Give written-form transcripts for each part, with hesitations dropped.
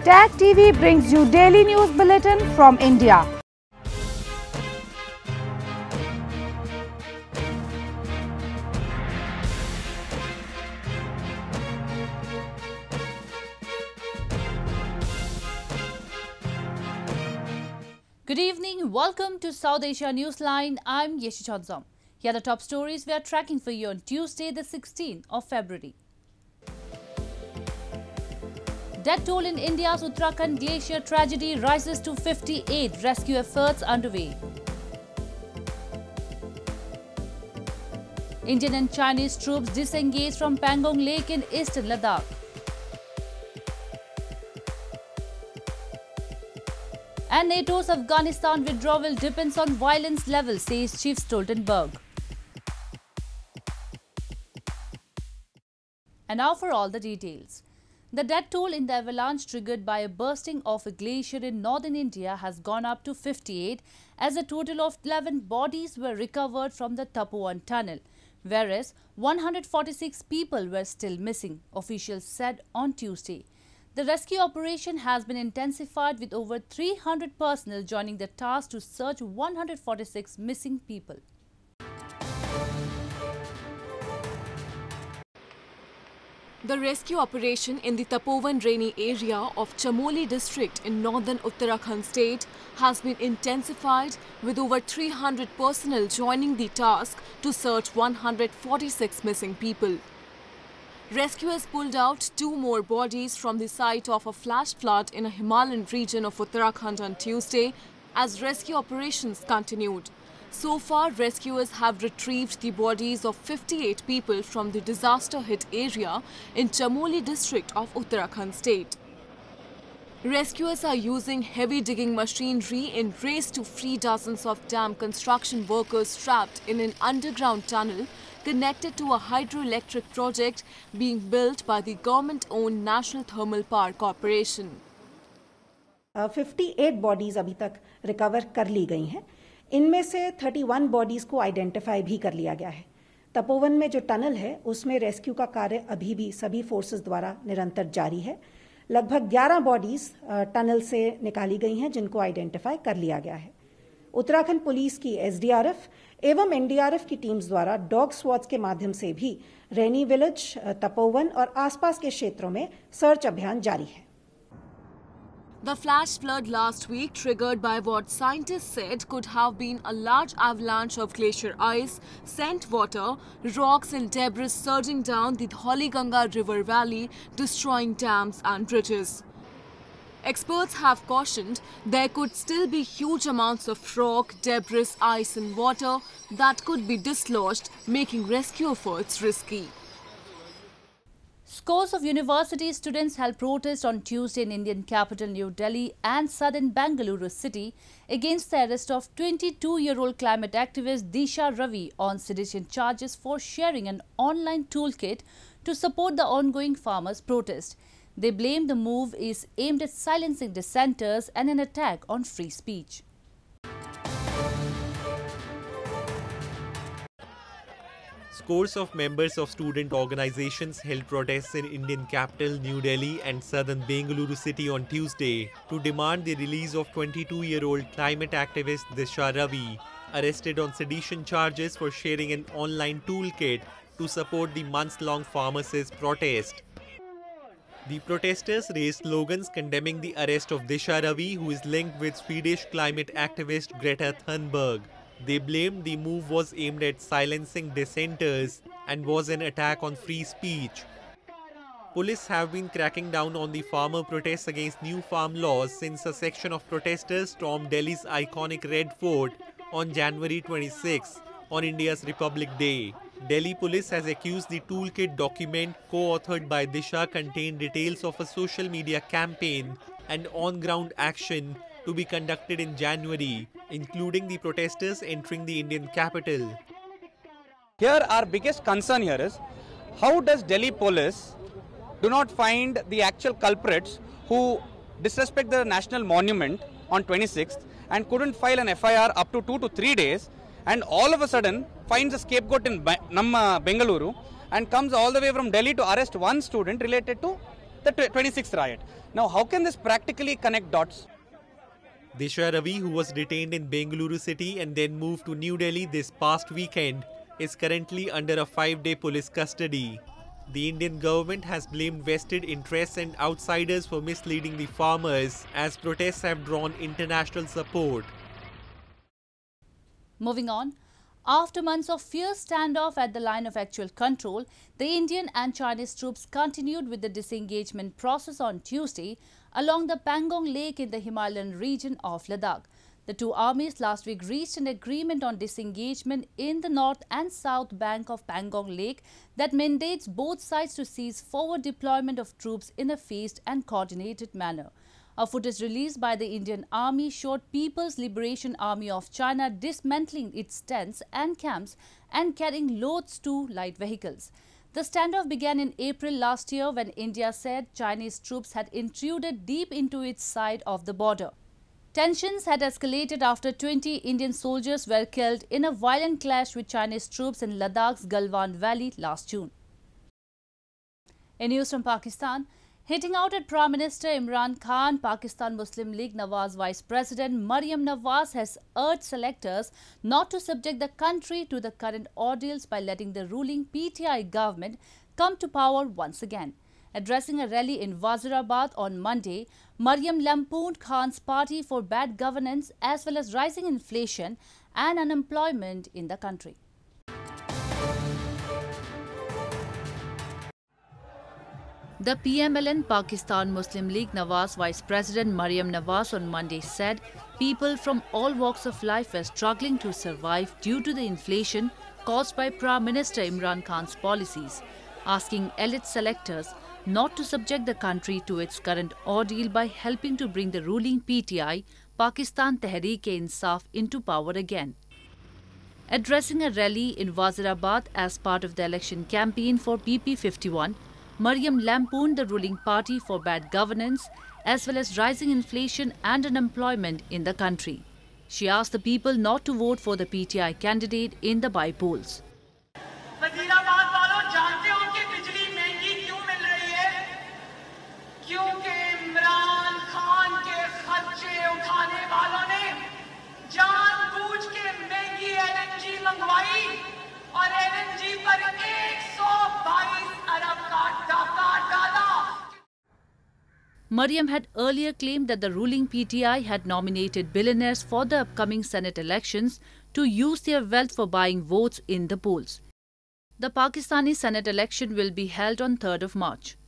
TAG TV brings you daily news bulletin from India. Good evening, welcome to South Asia Newsline. I'm Yeshi Chodzom. Here are the top stories we are tracking for you on Tuesday, the 16th of February. Death toll in India's Uttarakhand glacier tragedy rises to 58. Rescue efforts underway. Indian and Chinese troops disengage from Pangong Lake in eastern Ladakh. And NATO's Afghanistan withdrawal depends on violence level, says Chief Stoltenberg. And now for all the details. The death toll in the avalanche triggered by a bursting of a glacier in northern India has gone up to 58 as a total of 11 bodies were recovered from the Tapovan tunnel, whereas 146 people were still missing, officials said on Tuesday. The rescue operation has been intensified with over 300 personnel joining the task to search 146 missing people. The rescue operation in the Tapovan rainy area of Chamoli district in northern Uttarakhand state has been intensified with over 300 personnel joining the task to search 146 missing people. Rescuers pulled out 2 more bodies from the site of a flash flood in a Himalayan region of Uttarakhand on Tuesday as rescue operations continued. So far, rescuers have retrieved the bodies of 58 people from the disaster-hit area in Chamoli district of Uttarakhand state. Rescuers are using heavy digging machinery in race to free dozens of dam construction workers trapped in an underground tunnel connected to a hydroelectric project being built by the government-owned National Thermal Power Corporation. 58 bodies अभी तक recover कर ली गई हैं। इनमें से 31 bodies को identify भी कर लिया गया है। तपोवन में जो टनल है उसमें रेस्क्यू का कार्य अभी भी सभी फोर्सेस द्वारा निरंतर जारी है। लगभग 11 बॉडीज टनल से निकाली गई हैं जिनको आइडेंटिफाई कर लिया गया है। उत्तराखंड पुलिस की एसडीआरएफ एवं एनडीआरएफ की टीम्स द्वारा डॉग स्क्वाड्स के माध्यम से भी रैनी विलेज, तपोवन और आसपास के क्षेत्रों में सर्च अभियान जारी है। The flash flood last week, triggered by what scientists said could have been a large avalanche of glacier ice, sent water, rocks and debris surging down the Dhauli-Ganga river valley, destroying dams and bridges. Experts have cautioned there could still be huge amounts of rock, debris, ice and water that could be dislodged, making rescue efforts risky. Scores of university students held protest on Tuesday in Indian capital New Delhi and southern Bengaluru city against the arrest of 22-year-old climate activist Disha Ravi on sedition charges for sharing an online toolkit to support the ongoing farmers' protest. They blame the move is aimed at silencing dissenters and an attack on free speech. Scores of members of student organizations held protests in Indian capital New Delhi and southern Bengaluru city on Tuesday to demand the release of 22-year-old climate activist Disha Ravi, arrested on sedition charges for sharing an online toolkit to support the months-long farmers' protest. The protesters raised slogans condemning the arrest of Disha Ravi, who is linked with Swedish climate activist Greta Thunberg. They blamed the move was aimed at silencing dissenters and was an attack on free speech. Police have been cracking down on the farmer protests against new farm laws since a section of protesters stormed Delhi's iconic Red Fort on January 26 on India's Republic Day. Delhi police has accused the toolkit document co-authored by Disha contained details of a social media campaign and on-ground action to be conducted in January, including the protesters entering the Indian capital. Here our biggest concern here is how does Delhi police do not find the actual culprits who disrespect the national monument on 26th and couldn't file an FIR up to 2 to 3 days, and all of a sudden finds a scapegoat in Bengaluru and comes all the way from Delhi to arrest one student related to the 26th riot. Now, how can this practically connect dots? Disha Ravi, who was detained in Bengaluru city and then moved to New Delhi this past weekend, is currently under a 5-day police custody. The Indian government has blamed vested interests and outsiders for misleading the farmers, as protests have drawn international support. Moving on. After months of fierce standoff at the line of actual control, the Indian and Chinese troops continued with the disengagement process on Tuesday along the Pangong Lake in the Himalayan region of Ladakh. The two armies last week reached an agreement on disengagement in the north and south bank of Pangong Lake that mandates both sides to cease forward deployment of troops in a phased and coordinated manner. A footage released by the Indian Army showed People's Liberation Army of China dismantling its tents and camps and carrying loads to light vehicles. The standoff began in April last year when India said Chinese troops had intruded deep into its side of the border. Tensions had escalated after 20 Indian soldiers were killed in a violent clash with Chinese troops in Ladakh's Galwan Valley last June. In news from Pakistan, hitting out at Prime Minister Imran Khan, Pakistan Muslim League Nawaz Vice President Maryam Nawaz has urged selectors not to subject the country to the current ordeals by letting the ruling PTI government come to power once again. Addressing a rally in Wazirabad on Monday, Maryam lampooned Khan's party for bad governance as well as rising inflation and unemployment in the country. The PMLN Pakistan Muslim League Nawaz Vice President Maryam Nawaz on Monday said people from all walks of life were struggling to survive due to the inflation caused by Prime Minister Imran Khan's policies, asking elite selectors not to subject the country to its current ordeal by helping to bring the ruling PTI, Pakistan Tehreek-e-Insaf, into power again. Addressing a rally in Wazirabad as part of the election campaign for PP51, Maryam lampooned the ruling party for bad governance as well as rising inflation and unemployment in the country. She asked the people not to vote for the PTI candidate in the by-polls. Maryam had earlier claimed that the ruling PTI had nominated billionaires for the upcoming Senate elections to use their wealth for buying votes in the polls. The Pakistani Senate election will be held on 3rd of March.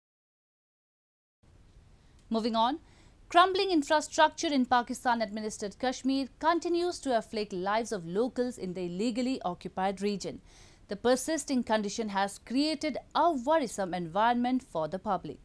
Moving on, crumbling infrastructure in Pakistan-administered Kashmir continues to afflict lives of locals in the illegally occupied region. The persisting condition has created a worrisome environment for the public.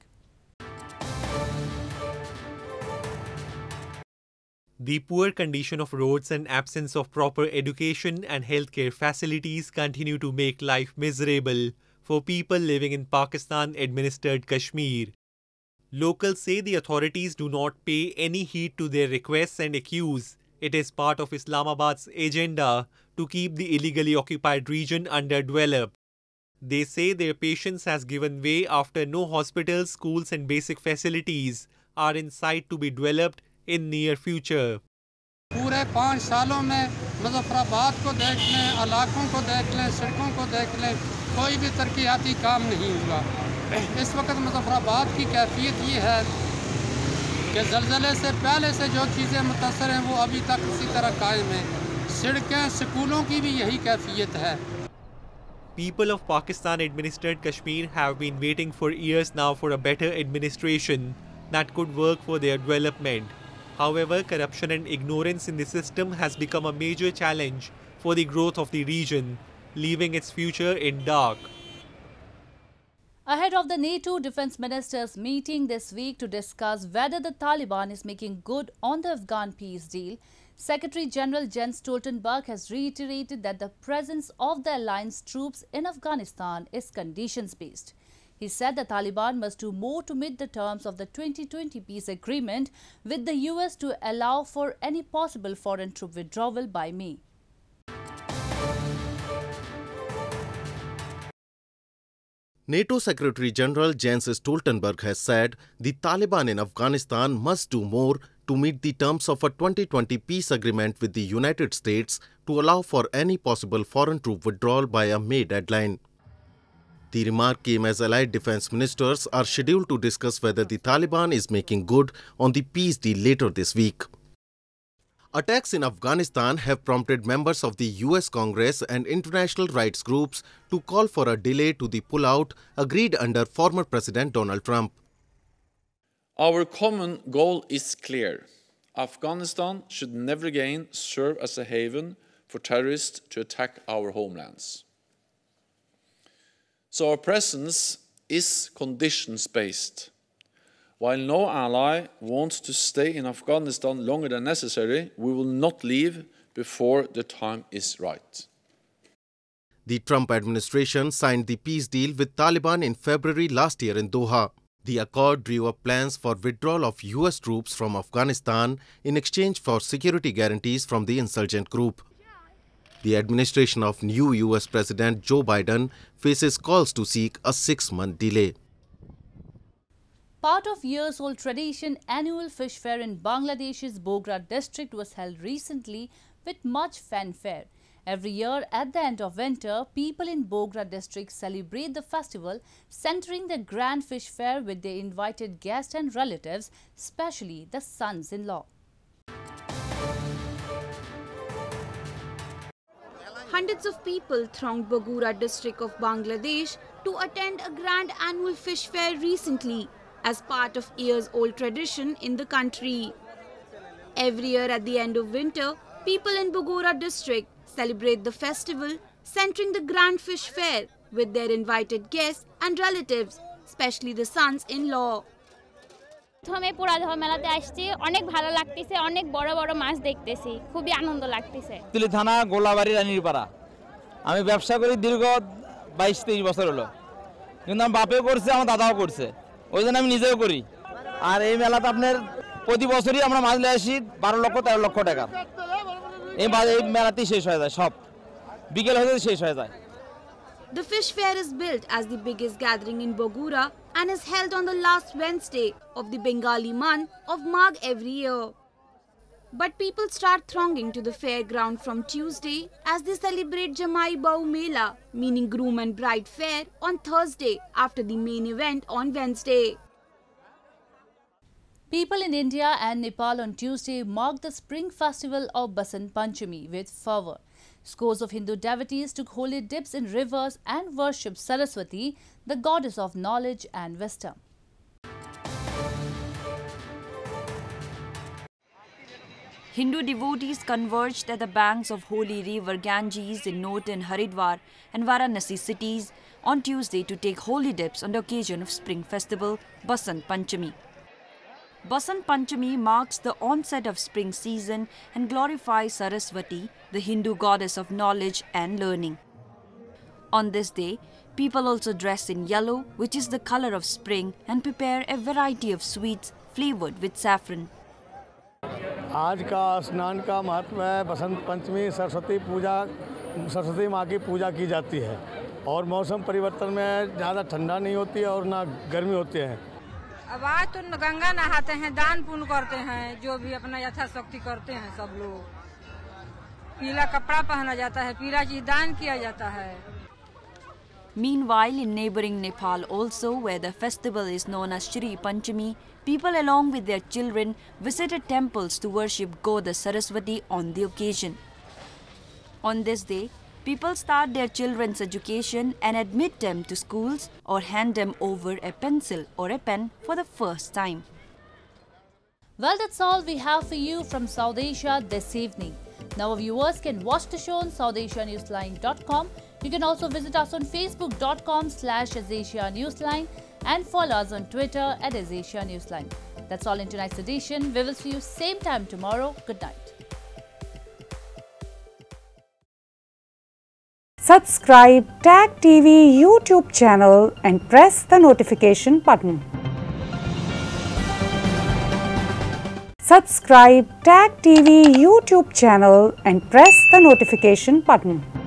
The poor condition of roads and absence of proper education and healthcare facilities continue to make life miserable for people living in Pakistan-administered Kashmir. Locals say the authorities do not pay any heed to their requests and accuse it is part of Islamabad's agenda to keep the illegally occupied region underdeveloped. They say their patience has given way after no hospitals, schools and basic facilities are in sight to be developed in near future. पूरे 5 सालों में मुजफ्फराबाद को देख लें, इलाकों को देख लें, सड़कों को देख लें, कोई भी तरक्याती काम नहीं हुआ। इस वक्त मुजफ्फराबाद की कैफियत ये है कि ज़लज़ले से पहले से जो चीज़ें मुतासर हैं वो अभी तक इसी तरह कायम हैं। सड़कें, स्कूलों की भी यही कैफियत है। People of Pakistan-administered Kashmir have been waiting for years now for a better administration that could work for their development. However, corruption and ignorance in the system has become a major challenge for the growth of the region, leaving its future in dark. Ahead of the NATO defense ministers meeting this week to discuss whether the Taliban is making good on the Afghan peace deal, Secretary General Jens Stoltenberg has reiterated that the presence of the alliance troops in Afghanistan is conditions-based. He said the Taliban must do more to meet the terms of the 2020 peace agreement with the US to allow for any possible foreign troop withdrawal by May. NATO Secretary General Jens Stoltenberg has said the Taliban in Afghanistan must do more to meet the terms of a 2020 peace agreement with the United States to allow for any possible foreign troop withdrawal by a May deadline. The remark came as allied defense ministers are scheduled to discuss whether the Taliban is making good on the peace deal later this week. Attacks in Afghanistan have prompted members of the US Congress and international rights groups to call for a delay to the pullout agreed under former President Donald Trump. Our common goal is clear. Afghanistan should never again serve as a haven for terrorists to attack our homelands. So our presence is conditions-based. While no ally wants to stay in Afghanistan longer than necessary, we will not leave before the time is right. The Trump administration signed the peace deal with Taliban in February last year in Doha. The accord drew up plans for withdrawal of US troops from Afghanistan in exchange for security guarantees from the insurgent group. The administration of new US President Joe Biden faces calls to seek a 6-month delay. Part of years-old tradition, annual fish fair in Bangladesh's Bogra district was held recently with much fanfare. Every year at the end of winter, people in Bogra district celebrate the festival, centering the grand fish fair with their invited guests and relatives, especially the sons-in-law. Hundreds of people thronged Bogra district of Bangladesh to attend a grand annual fish fair recently as part of years-old tradition in the country. Every year at the end of winter, people in Bogra district celebrate the festival, centering the grand fish fair with their invited guests and relatives, especially the sons-in-law. প্রথমে পুরাধর মেলাতে আসছি অনেক ভালো লাগতেছে অনেক বড় বড় মাছ দেখতেছি খুবই আনন্দ লাগতেছে তিলি থানা গোলাবাড়ি রানীরপাড়া আমি ব্যবসা করি দীর্ঘ 22-23 বছর হলো কিন্তু আমার বাপেও করছে আমার দাদাও করছে ওইজন্য আমি নিজেও করি আর এই মেলাতে আপনার প্রতি বছরই আমরা মাছ নিয়ে আসি 12 লক্ষ 13 লক্ষ টাকা এই মেলাতেই শেষ হয়ে যায় সব বিকেল হয়ে শেষ হয়ে যায় The fish fair is built as the biggest gathering in Bogra and is held on the last Wednesday of the Bengali month of Magh every year. But people start thronging to the fairground from Tuesday as they celebrate Jamai Bau Mela, meaning groom and bride fair, on Thursday after the main event on Wednesday. People in India and Nepal on Tuesday marked the spring festival of Basant Panchami with fervour. Scores of Hindu devotees took holy dips in rivers and worshipped Saraswati, the goddess of knowledge and wisdom. Hindu devotees converged at the banks of holy river Ganges in Notan, Haridwar and Varanasi cities on Tuesday to take holy dips on the occasion of spring festival Basant Panchami. Basant Panchami marks the onset of spring season and glorifies Saraswati, the Hindu goddess of knowledge and learning. On this day, people also dress in yellow, which is the color of spring, and prepare a variety of sweets flavored with saffron. आज का स्नान का महत्व है। बसंत पंचमी सरस्वती माँ की पूजा की जाती है और मौसम परिवर्तन में ज़्यादा ठंडा नहीं होती है और ना गर्मी होती है। अब आज तो गंगा नहाते हैं, दान पुण्य करते हैं, जो भी अपना यथाशक्ति करते हैं सब लोग। पीला कपड़ा पहना जाता है, पीला चीज दान किया जाता है। Meanwhile, in neighboring Nepal also, where the festival is known as Shri Panchami, people along with their children visited temples to worship Goddess Saraswati on the occasion. On this day, people start their children's education and admit them to schools or hand them over a pencil or a pen for the first time. Well, that's all we have for you from South Asia this evening. Now, our viewers can watch the show on SouthAsiaNewsline.com. You can also visit us on Facebook.com/AsAsiaNewsline and follow us on Twitter @AsAsiaNewsline. That's all in tonight's edition. We will see you same time tomorrow. Good night. Subscribe Tag TV YouTube channel and press the notification button. Subscribe Tag TV YouTube channel and press the notification button.